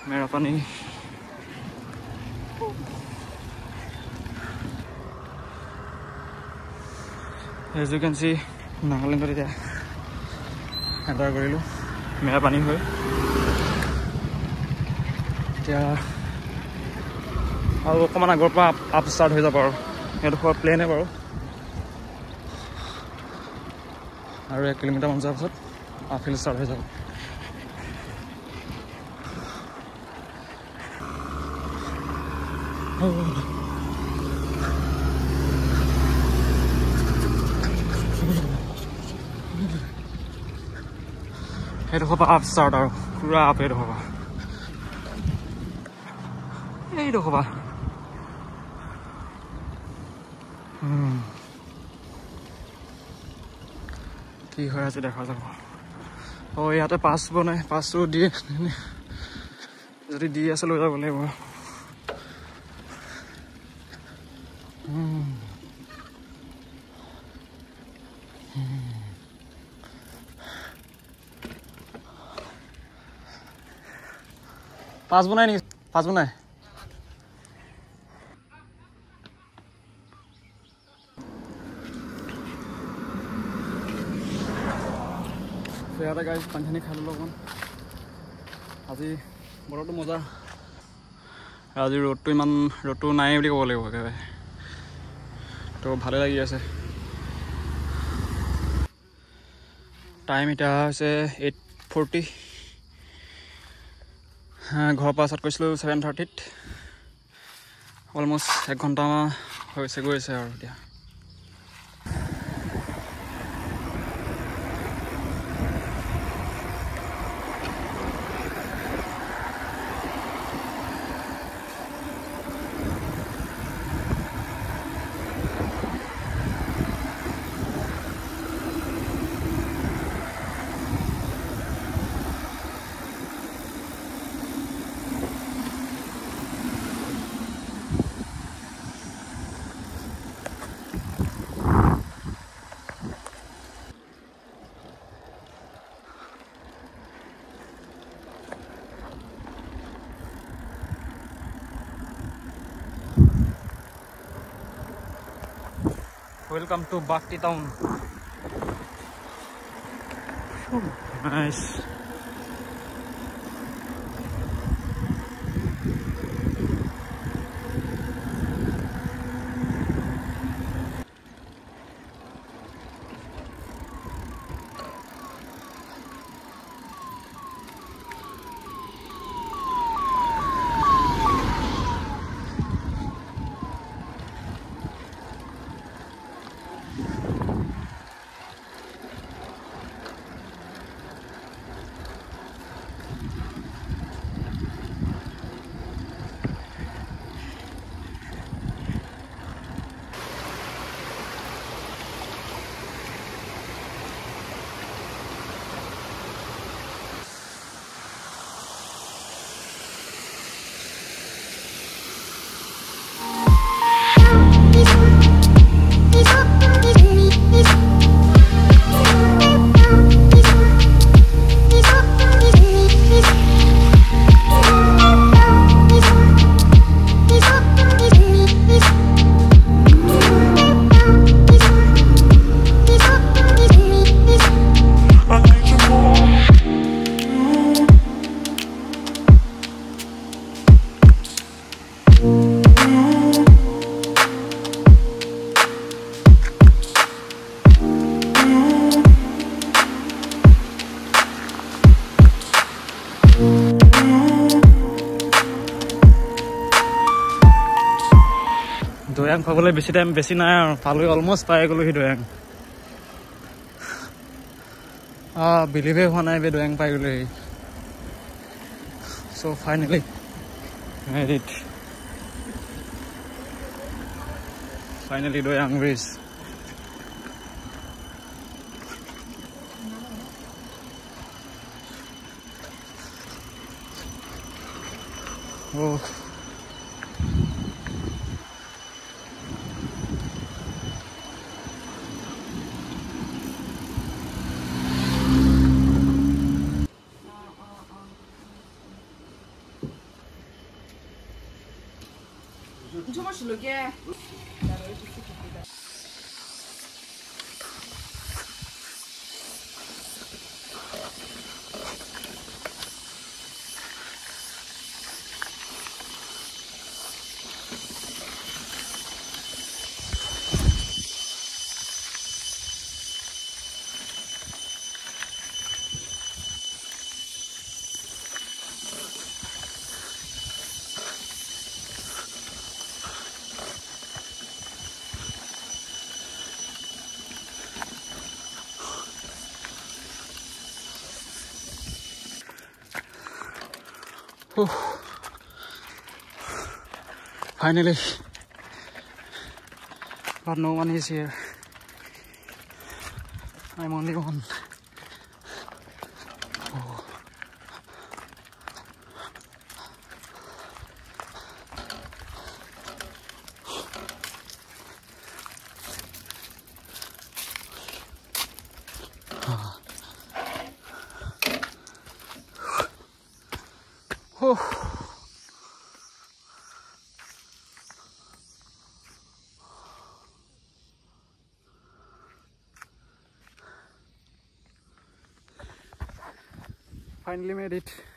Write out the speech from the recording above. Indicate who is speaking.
Speaker 1: मेरा पानी as you can see Nagaland area enter korilu मेरा पानी होय এতিয়া আৰু অকমান আগৰ পৰা আপ ষ্টাৰ্ট হৈ যাব আৰু এডোখৰ প্লেনে বাৰু আৰু 1 কিলোমিটাৰ মান যোৱাৰ পিছত আপহিল ষ্টাৰ্ট হৈ যাব এডোখৰ পৰা আপ ষ্টাৰ্ট আৰু পুৰা আপ এডোখৰ পৰা এইডোখৰ পৰা কি হৈ আছে দেখা যাব ও ইয়াতে পাছ বনাই পাছটো দিয়ে যদি দি আছে লৈ যাব লাগিব পাছ বনাই নেকি পাছ বনাই ইয়াতে গাইজ পানীখিনি খাই ল'লো অকণমান আজি বতৰটো মজা আজি ৰ'দটো নাই বুলি ক'ব লাগিব একেবাৰে তো ভালে লাগি আছে টাইম এতিয়া হৈছে 8:40 ঘৰৰ পৰা ষ্টাৰ্ট কৰিছিলোঁ 7:30 অলমষ্ট 1 ঘণ্টা হৈছে গৈ আছে আৰু এতিয়া Welcome to Bhakti town. Nice. Doyang পাবলৈ বেছি টাইম বেছি নাই আৰু পালৈ অলমোস্ট পাই গলো হি Doyang বিলিভে হোৱা নাই বে Doyang পাই গলো হি so finally made it finally Doyang reached oh Finally, but no one is here. I'm only one. Finally made it.